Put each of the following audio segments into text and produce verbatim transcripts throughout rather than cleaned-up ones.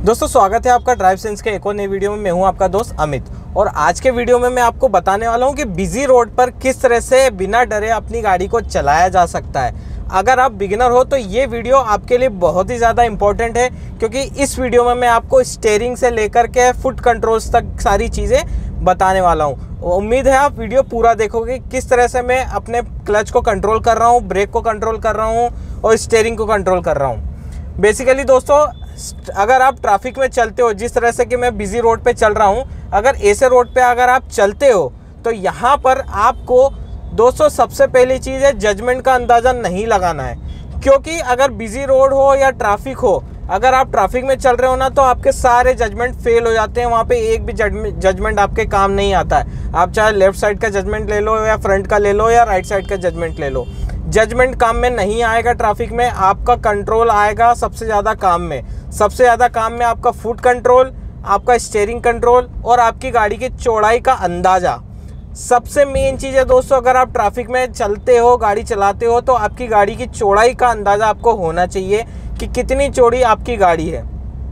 दोस्तों स्वागत है आपका ड्राइव सेंस के एक और नई वीडियो में। मैं हूं आपका दोस्त अमित और आज के वीडियो में मैं आपको बताने वाला हूं कि बिजी रोड पर किस तरह से बिना डरे अपनी गाड़ी को चलाया जा सकता है। अगर आप बिगिनर हो तो ये वीडियो आपके लिए बहुत ही ज़्यादा इंपॉर्टेंट है, क्योंकि इस वीडियो में मैं आपको स्टीयरिंग से लेकर के फुट कंट्रोल्स तक सारी चीज़ें बताने वाला हूँ। उम्मीद है आप वीडियो पूरा देखोगे, किस तरह से मैं अपने क्लच को कंट्रोल कर रहा हूँ, ब्रेक को कंट्रोल कर रहा हूँ और स्टीयरिंग को कंट्रोल कर रहा हूँ। बेसिकली दोस्तों, अगर आप ट्रैफिक में चलते हो, जिस तरह से कि मैं बिजी रोड पे चल रहा हूँ, अगर ऐसे रोड पे अगर आप चलते हो तो यहाँ पर आपको दोस्तों सबसे पहली चीज़ है जजमेंट का अंदाज़ा नहीं लगाना है। क्योंकि अगर बिजी रोड हो या ट्रैफिक हो, अगर आप ट्रैफिक में चल रहे हो ना, तो आपके सारे जजमेंट फेल हो जाते हैं। वहाँ पे एक भी जजमेंट आपके काम नहीं आता है। आप चाहे लेफ्ट साइड का जजमेंट ले लो या फ्रंट का ले लो या राइट साइड का जजमेंट ले लो, जजमेंट काम में नहीं आएगा। ट्रैफिक में आपका कंट्रोल आएगा सबसे ज़्यादा काम में। सबसे ज़्यादा काम में आपका फुट कंट्रोल, आपका स्टीयरिंग कंट्रोल और आपकी गाड़ी की चौड़ाई का अंदाज़ा सबसे मेन चीज़ है दोस्तों। अगर आप ट्रैफिक में चलते हो, गाड़ी चलाते हो, तो आपकी गाड़ी की चौड़ाई का अंदाज़ा आपको होना चाहिए कि कितनी चौड़ी आपकी गाड़ी है।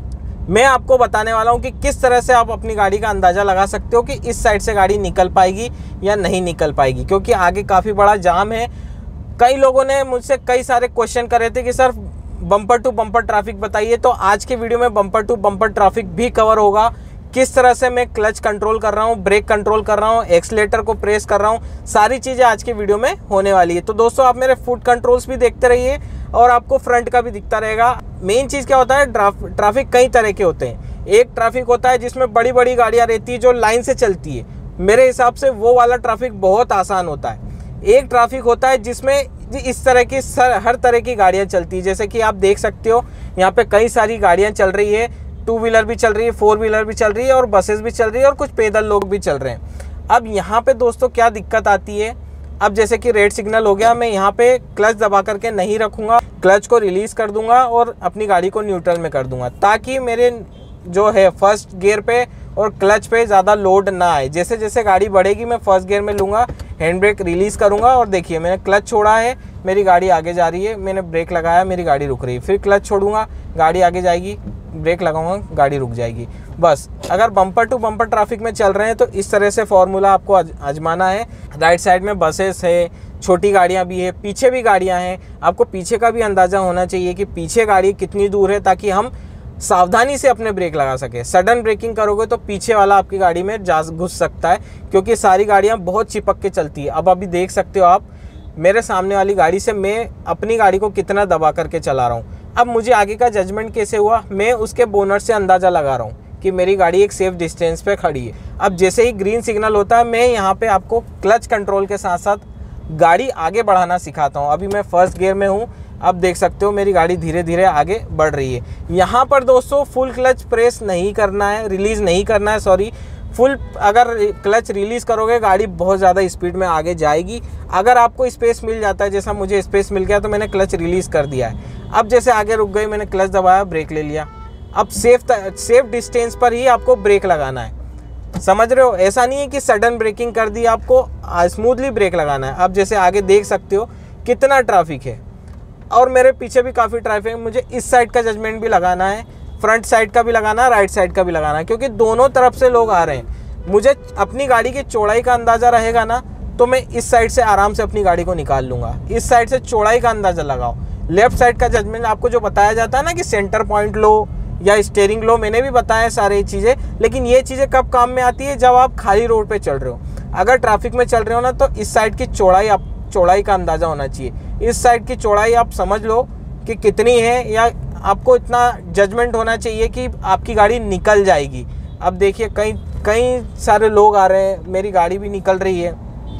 मैं आपको बताने वाला हूँ कि किस तरह से आप अपनी गाड़ी का अंदाज़ा लगा सकते हो कि इस साइड से गाड़ी निकल पाएगी या नहीं निकल पाएगी, क्योंकि आगे काफ़ी बड़ा जाम है। कई लोगों ने मुझसे कई सारे क्वेश्चन करे थे कि sir bumper to bumper traffic बताइए, तो आज के वीडियो में बम्पर टू बम्पर ट्रैफिक भी कवर होगा। किस तरह से मैं क्लच कंट्रोल कर रहा हूँ, ब्रेक कंट्रोल कर रहा हूँ, एक्सीलेटर को प्रेस कर रहा हूँ, सारी चीज़ें आज के वीडियो में होने वाली है। तो दोस्तों आप मेरे फुट कंट्रोल्स भी देखते रहिए और आपको फ्रंट का भी दिखता रहेगा। मेन चीज़ क्या होता है, ट्रैफिक कई तरह के होते हैं। एक ट्रैफिक होता है जिसमें बड़ी बड़ी गाड़ियाँ रहती है जो लाइन से चलती है, मेरे हिसाब से वो वाला ट्रैफिक बहुत आसान होता है। एक ट्रैफिक होता है जिसमें इस तरह की सर हर तरह की गाड़ियां चलती है, जैसे कि आप देख सकते हो यहाँ पे कई सारी गाड़ियां चल रही है। टू व्हीलर भी चल रही है, फोर व्हीलर भी चल रही है और बसेस भी चल रही है और कुछ पैदल लोग भी चल रहे हैं। अब यहाँ पे दोस्तों क्या दिक्कत आती है, अब जैसे कि रेड सिग्नल हो गया, मैं यहाँ पे क्लच दबा करके नहीं रखूँगा, क्लच को रिलीज कर दूंगा और अपनी गाड़ी को न्यूट्रल में कर दूंगा, ताकि मेरे जो है फर्स्ट गियर पे और क्लच पे ज़्यादा लोड ना आए। जैसे जैसे गाड़ी बढ़ेगी मैं फर्स्ट गियर में लूँगा, हैंड ब्रेक रिलीज़ करूँगा और देखिए मैंने क्लच छोड़ा है, मेरी गाड़ी आगे जा रही है। मैंने ब्रेक लगाया, मेरी गाड़ी रुक रही है। फिर क्लच छोड़ूंगा, गाड़ी आगे जाएगी, ब्रेक लगाऊंगा, गाड़ी रुक जाएगी। बस अगर बम्पर टू बम्पर ट्रैफिक में चल रहे हैं तो इस तरह से फॉर्मूला आपको आजमाना है। राइट साइड में बसेस है, छोटी गाड़ियाँ भी है, पीछे भी गाड़ियाँ हैं। आपको पीछे का भी अंदाज़ा होना चाहिए कि पीछे गाड़ी कितनी दूर है, ताकि हम सावधानी से अपने ब्रेक लगा सके। सडन ब्रेकिंग करोगे तो पीछे वाला आपकी गाड़ी में जा घुस सकता है, क्योंकि सारी गाड़ियां बहुत चिपक के चलती है। अब अभी देख सकते हो आप मेरे सामने वाली गाड़ी से मैं अपनी गाड़ी को कितना दबा करके चला रहा हूं। अब मुझे आगे का जजमेंट कैसे हुआ, मैं उसके बोनट से अंदाज़ा लगा रहा हूँ कि मेरी गाड़ी एक सेफ डिस्टेंस पे खड़ी है। अब जैसे ही ग्रीन सिग्नल होता है, मैं यहाँ पे आपको क्लच कंट्रोल के साथ साथ गाड़ी आगे बढ़ाना सिखाता हूँ। अभी मैं फर्स्ट गियर में हूँ, अब देख सकते हो मेरी गाड़ी धीरे धीरे आगे बढ़ रही है। यहाँ पर दोस्तों फुल क्लच प्रेस नहीं करना है, रिलीज़ नहीं करना है, सॉरी फुल अगर क्लच रिलीज़ करोगे गाड़ी बहुत ज़्यादा स्पीड में आगे जाएगी। अगर आपको स्पेस मिल जाता है, जैसा मुझे स्पेस मिल गया, तो मैंने क्लच रिलीज़ कर दिया है। अब जैसे आगे रुक गई, मैंने क्लच दबाया, ब्रेक ले लिया। अब सेफ सेफ डिस्टेंस पर ही आपको ब्रेक लगाना है, समझ रहे हो। ऐसा नहीं है कि सडन ब्रेकिंग कर दी, आपको स्मूथली ब्रेक लगाना है। अब जैसे आगे देख सकते हो कितना ट्रैफिक है और मेरे पीछे भी काफ़ी ट्रैफिक है। मुझे इस साइड का जजमेंट भी लगाना है, फ्रंट साइड का भी लगाना है, राइट साइड का भी लगाना है, क्योंकि दोनों तरफ से लोग आ रहे हैं। मुझे अपनी गाड़ी की चौड़ाई का अंदाज़ा रहेगा ना, तो मैं इस साइड से आराम से अपनी गाड़ी को निकाल लूँगा। इस साइड से चौड़ाई का अंदाज़ा लगाओ। लेफ्ट साइड का जजमेंट आपको जो बताया जाता है ना कि सेंटर पॉइंट लो या स्टीयरिंग लो, मैंने भी बताया सारी चीज़ें, लेकिन ये चीज़ें कब काम में आती है, जब आप खाली रोड पर चल रहे हो। अगर ट्रैफिक में चल रहे हो ना, तो इस साइड की चौड़ाई आप चौड़ाई का अंदाज़ा होना चाहिए। इस साइड की चौड़ाई आप समझ लो कि कितनी है, या आपको इतना जजमेंट होना चाहिए कि आपकी गाड़ी निकल जाएगी। अब देखिए कई कई सारे लोग आ रहे हैं, मेरी गाड़ी भी निकल रही है।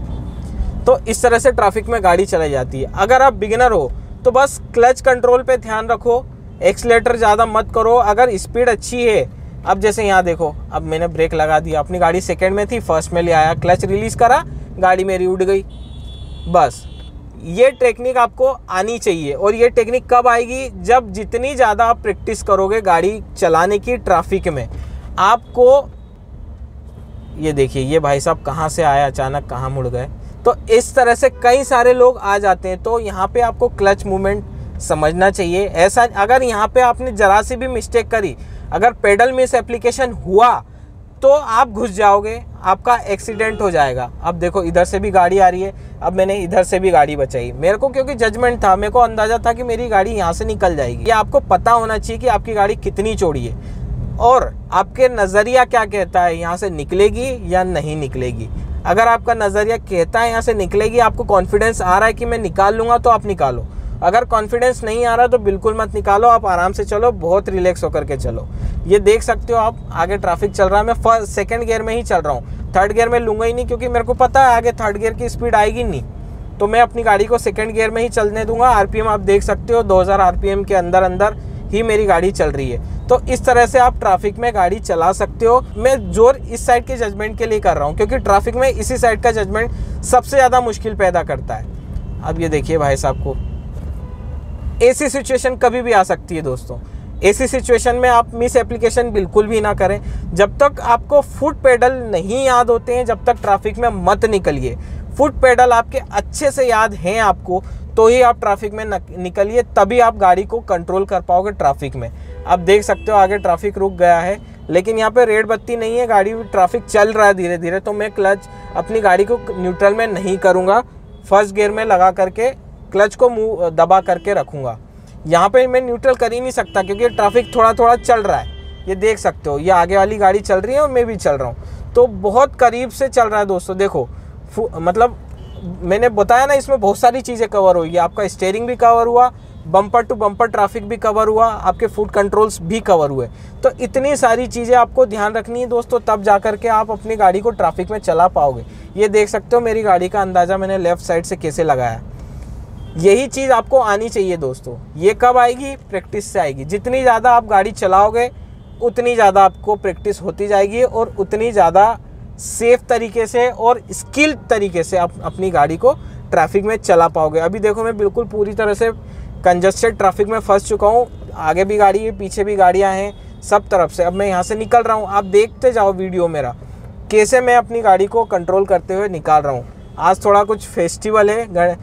तो इस तरह से ट्रैफिक में गाड़ी चलाई जाती है। अगर आप बिगिनर हो तो बस क्लच कंट्रोल पे ध्यान रखो, एक्सीलेटर ज़्यादा मत करो। अगर स्पीड अच्छी है, अब जैसे यहाँ देखो, अब मैंने ब्रेक लगा दिया, अपनी गाड़ी सेकेंड में थी, फर्स्ट में ले आया, क्लच रिलीज़ करा, गाड़ी मेरी उड़ गई। बस ये टेक्निक आपको आनी चाहिए। और ये टेक्निक कब आएगी, जब जितनी ज़्यादा आप प्रैक्टिस करोगे गाड़ी चलाने की ट्रैफिक में। आपको ये देखिए, ये भाई साहब कहाँ से आया, अचानक कहाँ मुड़ गए। तो इस तरह से कई सारे लोग आ जाते हैं। तो यहाँ पे आपको क्लच मूवमेंट समझना चाहिए। ऐसा अगर यहाँ पे आपने ज़रा सी भी मिस्टेक करी, अगर पेडल मिस एप्लीकेशन हुआ तो आप घुस जाओगे, आपका एक्सीडेंट हो जाएगा। अब देखो इधर से भी गाड़ी आ रही है, अब मैंने इधर से भी गाड़ी बचाई मेरे को, क्योंकि जजमेंट था, मेरे को अंदाजा था कि मेरी गाड़ी यहाँ से निकल जाएगी। ये आपको पता होना चाहिए कि आपकी गाड़ी कितनी चौड़ी है और आपके नज़रिया क्या कहता है, यहाँ से निकलेगी या नहीं निकलेगी। अगर आपका नज़रिया कहता है यहाँ से निकलेगी, आपको कॉन्फिडेंस आ रहा है कि मैं निकाल लूँगा, तो आप निकालो। अगर कॉन्फिडेंस नहीं आ रहा तो बिल्कुल मत निकालो, आप आराम से चलो, बहुत रिलैक्स होकर के चलो। ये देख सकते हो आप, आगे ट्रैफिक चल रहा है, मैं फर्स्ट सेकंड गियर में ही चल रहा हूँ, थर्ड गियर में लूँगा ही नहीं, क्योंकि मेरे को पता है आगे थर्ड गियर की स्पीड आएगी नहीं, तो मैं अपनी गाड़ी को सेकंड गियर में ही चलने दूंगा। आरपीएम आप देख सकते हो दो हज़ार आरपीएम के अंदर अंदर ही मेरी गाड़ी चल रही है। तो इस तरह से आप ट्रैफिक में गाड़ी चला सकते हो। मैं जोर इस साइड के जजमेंट के लिए कर रहा हूँ, क्योंकि ट्रैफिक में इसी साइड का जजमेंट सबसे ज़्यादा मुश्किल पैदा करता है। अब ये देखिए भाई साहब को, ऐसी सिचुएशन कभी भी आ सकती है दोस्तों। ऐसी सिचुएशन में आप मिस एप्लीकेशन बिल्कुल भी ना करें। जब तक आपको फुट पेडल नहीं याद होते हैं, जब तक ट्रैफिक में मत निकलिए। फुट पेडल आपके अच्छे से याद हैं आपको, तो ही आप ट्रैफिक में निकलिए, तभी आप गाड़ी को कंट्रोल कर पाओगे ट्रैफिक में। आप देख सकते हो आगे ट्रैफिक रुक गया है, लेकिन यहाँ पे रेड बत्ती नहीं है, गाड़ी ट्रैफिक चल रहा है धीरे धीरे, तो मैं क्लच अपनी गाड़ी को न्यूट्रल में नहीं करूँगा, फर्स्ट गियर में लगा करके क्लच को मुंह दबा करके रखूँगा। यहाँ पे मैं न्यूट्रल कर ही नहीं सकता, क्योंकि ट्रैफिक थोड़ा थोड़ा चल रहा है। ये देख सकते हो, ये आगे वाली गाड़ी चल रही है और मैं भी चल रहा हूँ, तो बहुत करीब से चल रहा है दोस्तों। देखो मतलब मैंने बताया ना, इसमें बहुत सारी चीज़ें कवर हुई है। आपका स्टीयरिंग भी कवर हुआ, बम्पर टू बम्पर ट्रैफिक भी कवर हुआ, आपके फुट कंट्रोल्स भी कवर हुए। तो इतनी सारी चीज़ें आपको ध्यान रखनी है दोस्तों, तब जा कर के आप अपनी गाड़ी को ट्रैफिक में चला पाओगे। ये देख सकते हो मेरी गाड़ी का अंदाज़ा मैंने लेफ़्ट साइड से कैसे लगाया। यही चीज़ आपको आनी चाहिए दोस्तों। ये कब आएगी? प्रैक्टिस से आएगी। जितनी ज़्यादा आप गाड़ी चलाओगे उतनी ज़्यादा आपको प्रैक्टिस होती जाएगी और उतनी ज़्यादा सेफ तरीके से और स्किल तरीके से आप अपनी गाड़ी को ट्रैफिक में चला पाओगे। अभी देखो मैं बिल्कुल पूरी तरह से कंजस्टेड ट्रैफिक में फंस चुका हूँ, आगे भी गाड़ी है, पीछे भी गाड़ियाँ हैं, सब तरफ से। अब मैं यहाँ से निकल रहा हूँ, आप देखते जाओ वीडियो मेरा, कैसे मैं अपनी गाड़ी को कंट्रोल करते हुए निकाल रहा हूँ। आज थोड़ा कुछ फेस्टिवल है,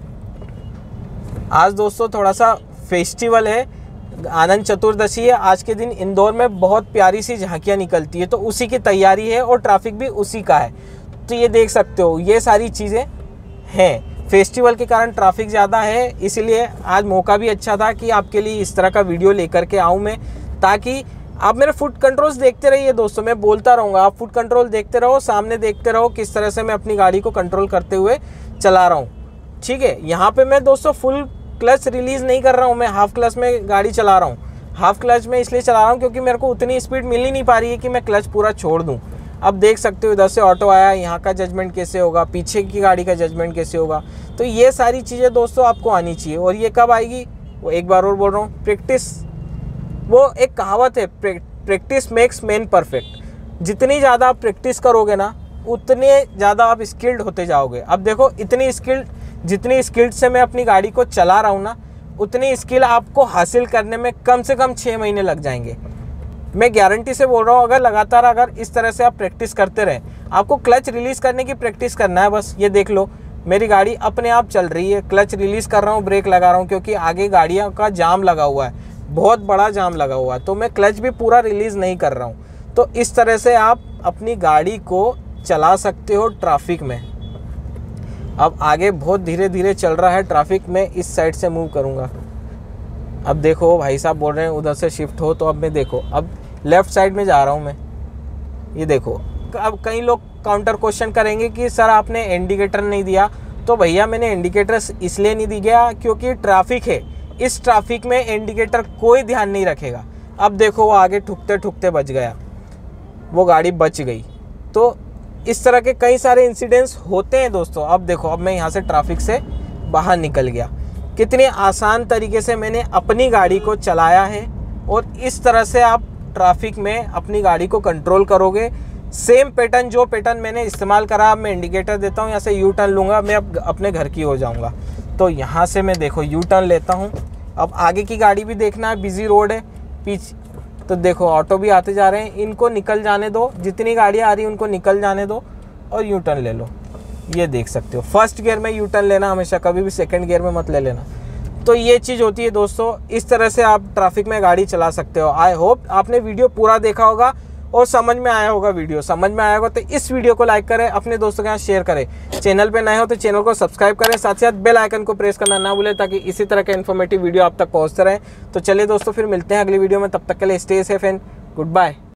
आज दोस्तों थोड़ा सा फेस्टिवल है, आनंद चतुर्दशी है। आज के दिन इंदौर में बहुत प्यारी सी झांकियाँ निकलती है, तो उसी की तैयारी है और ट्रैफिक भी उसी का है। तो ये देख सकते हो, ये सारी चीज़ें हैं। फेस्टिवल के कारण ट्रैफिक ज़्यादा है, इसीलिए आज मौका भी अच्छा था कि आपके लिए इस तरह का वीडियो लेकर के आऊँ मैं, ताकि आप मेरे फुट कंट्रोल्स देखते रहिए दोस्तों। मैं बोलता रहूँगा, आप फुट कंट्रोल देखते रहो, सामने देखते रहो किस तरह से मैं अपनी गाड़ी को कंट्रोल करते हुए चला रहा हूँ। ठीक है, यहाँ पे मैं दोस्तों फुल क्लच रिलीज़ नहीं कर रहा हूँ, मैं हाफ क्लच में गाड़ी चला रहा हूँ। हाफ क्लच में इसलिए चला रहा हूँ क्योंकि मेरे को उतनी स्पीड मिल ही नहीं पा रही है कि मैं क्लच पूरा छोड़ दूँ। अब देख सकते हो इधर से ऑटो आया, यहाँ का जजमेंट कैसे होगा, पीछे की गाड़ी का जजमेंट कैसे होगा। तो ये सारी चीज़ें दोस्तों आपको आनी चाहिए। और ये कब आएगी? वो एक बार और बोल रहा हूँ, प्रैक्टिस। वो एक कहावत है, प्रैक्टिस मेक्स मैन परफेक्ट। जितनी ज़्यादा आप प्रैक्टिस करोगे ना, उतने ज़्यादा आप स्किल्ड होते जाओगे। अब देखो इतनी स्किल्ड, जितनी स्किल्ड से मैं अपनी गाड़ी को चला रहा हूँ ना, उतनी स्किल आपको हासिल करने में कम से कम छः महीने लग जाएंगे। मैं गारंटी से बोल रहा हूँ, अगर लगातार अगर इस तरह से आप प्रैक्टिस करते रहें, आपको क्लच रिलीज़ करने की प्रैक्टिस करना है बस। ये देख लो मेरी गाड़ी अपने आप चल रही है, क्लच रिलीज़ कर रहा हूँ, ब्रेक लगा रहा हूँ, क्योंकि आगे गाड़ियों का जाम लगा हुआ है, बहुत बड़ा जाम लगा हुआ है, तो मैं क्लच भी पूरा रिलीज़ नहीं कर रहा हूँ। तो इस तरह से आप अपनी गाड़ी को चला सकते हो ट्रैफिक में। अब आगे बहुत धीरे धीरे चल रहा है ट्रैफिक, में इस साइड से मूव करूँगा। अब देखो भाई साहब बोल रहे हैं उधर से शिफ्ट हो, तो अब मैं देखो अब लेफ़्ट साइड में जा रहा हूँ मैं। ये देखो, अब कई लोग काउंटर क्वेश्चन करेंगे कि सर आपने इंडिकेटर नहीं दिया। तो भैया मैंने इंडिकेटर इसलिए नहीं दी गया क्योंकि ट्रैफिक है, इस ट्रैफिक में इंडिकेटर कोई ध्यान नहीं रखेगा। अब देखो वो आगे ठुकते ठुकते बच गया, वो गाड़ी बच गई। तो इस तरह के कई सारे इंसिडेंट्स होते हैं दोस्तों। अब देखो, अब मैं यहाँ से ट्रैफिक से बाहर निकल गया। कितने आसान तरीके से मैंने अपनी गाड़ी को चलाया है, और इस तरह से आप ट्रैफिक में अपनी गाड़ी को कंट्रोल करोगे। सेम पैटर्न, जो पैटर्न मैंने इस्तेमाल करा, अब मैं इंडिकेटर देता हूँ, यहाँ से यू टर्न लूँगा, मैं अब अपने घर की हो जाऊँगा। तो यहाँ से मैं देखो यू टर्न लेता हूँ। अब आगे की गाड़ी भी देखना है, बिजी रोड है पीछे, तो देखो ऑटो भी आते जा रहे हैं, इनको निकल जाने दो, जितनी गाड़ियाँ आ रही हैं उनको निकल जाने दो और यू टर्न ले लो। ये देख सकते हो, फर्स्ट गियर में यू टर्न लेना हमेशा, कभी भी सेकंड गियर में मत ले लेना। तो ये चीज़ होती है दोस्तों, इस तरह से आप ट्रैफिक में गाड़ी चला सकते हो। आई होप आपने वीडियो पूरा देखा होगा और समझ में आया होगा। वीडियो समझ में आया होगा तो इस वीडियो को लाइक करें, अपने दोस्तों के साथ शेयर करें। चैनल पे नए हो तो चैनल को सब्सक्राइब करें, साथ ही साथ बेल आइकन को प्रेस करना ना भूलें ताकि इसी तरह के इन्फॉर्मेटिव वीडियो आप तक पहुंचते रहें। तो चलिए दोस्तों, फिर मिलते हैं अगली वीडियो में, तब तक के लिए stay safe and good bye.